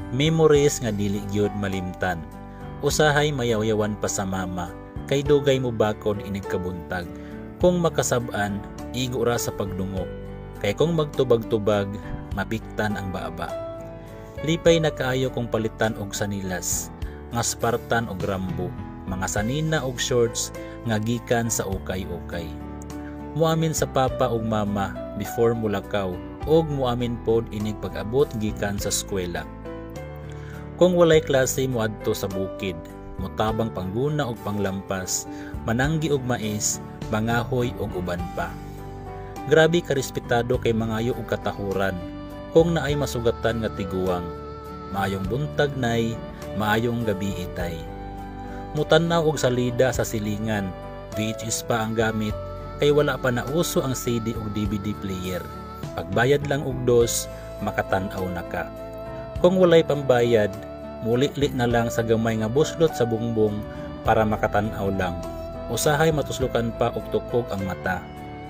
Memories nga dili gyud malimtan. Usahay mayawyawan pa sa mama, kay dugay mo bakon inig kabuntag. Kung makasab-an, igo ra sa pagdungog. Kay kung magtubag-tubag, mabiktan ang baaba. Lipay na kaayo kung palitan og sanilas, nga Spartan og Rambo, mga sanina og shorts nga gikan sa ukay-ukay. Muamin sa papa ug mama before mulakaw ug muamin pod inig pag-abot gikan sa eskwela. Kung walay klase moadto sa bukid, mutabang pangguna og panglampas, mananggi og mais, mangahoy og uban pa. Grabe ka respetado kay mangayo og katahuran. Kung naay masugatan nga tiguang, maayong buntag nay, maayong gabi itay. Mutanaw og salida sa silingan, VHS pa ang gamit, kay wala pa na uso ang CD o DVD player. Pagbayad lang og dos, makatanaw na ka. Kung walay pambayad, muli-li na lang sa gamay nga buslot sa bungbong para makatanaw lang. Usahay matuslukan pa og tukog ang mata.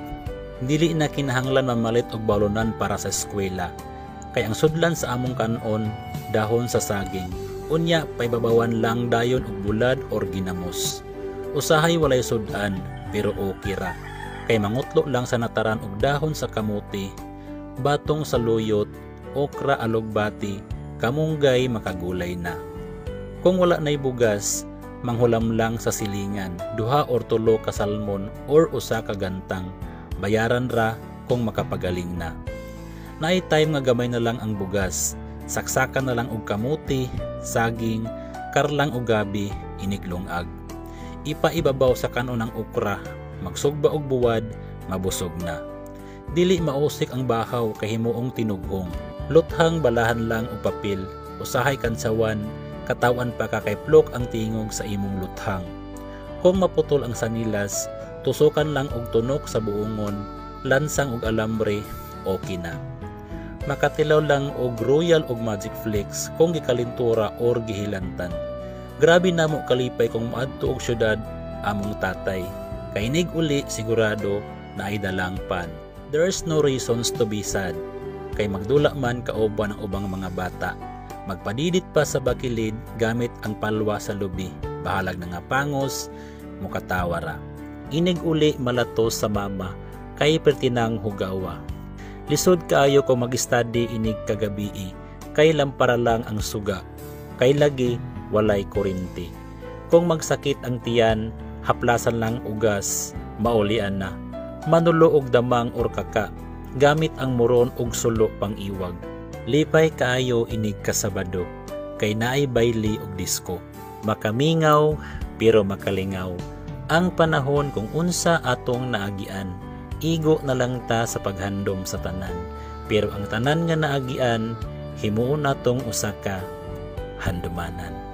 Dili na kinahanglan mamalit og balonan para sa eskwela. Kay ang sudlan sa among kanon, dahon sa saging. Unya, paibabawan lang dayon og bulad or ginamos. Usahay walay sudan, pero okay ra. Kay mangutlo lang sa nataran og dahon sa kamuti, batong sa luyot, okra alugbati, kamunggay makagulay na. Kung wala nay bugas, manghulam lang sa silingan, duha or tulo ka salmon or usa ka gantang, bayaran ra kung makapagaling na. Naay time nga gamay na lang ang bugas, saksakan na lang og kamuti, saging, karlang og gabi, iniglungag. Ipaibabaw sa kanon ng okra, magsugba og buwad, mabusog na. Dili mausik ang bahaw kay himuong tinughong. Luthang balahan lang og papel, usahay kansawan, katawan pa ka kay plok ang tingog sa imong luthang. Kung maputol ang sanilas, tusukan lang og tunok sa buongon, lansang og alambre, okay na. Makatilaw lang og royal og magic flakes kung gikalintura or gihilantan. Grabe namo kalipay kung maadto og syudad among tatay. Kainig uli sigurado na ay dalang pan. There's no reasons to be sad. Kay magdula man kauban ang ubang mga bata. Magpadidit pa sa bakilid gamit ang palwa sa lubi. Bahalag na nga pangos, mukatawara. Inig uli malatos sa mama, kay pertinang hugawa. Lisod kaayo kung mag-study inig kagabi, kay lampara lang ang suga. Kay lagi, walay kurinti. Kung magsakit ang tiyan, haplasan lang ugas, maulian na. Manulo og damang or kaka, gamit ang muron og sulo pang iwag. Lipay kaayo inig kasabado, kay naay baili og disco. Makamingaw, pero makalingaw. Ang panahon kung unsa atong naagian, igo na lang ta sa paghandom sa tanan. Pero ang tanan nga naagian, himuon natong usaka handumanan.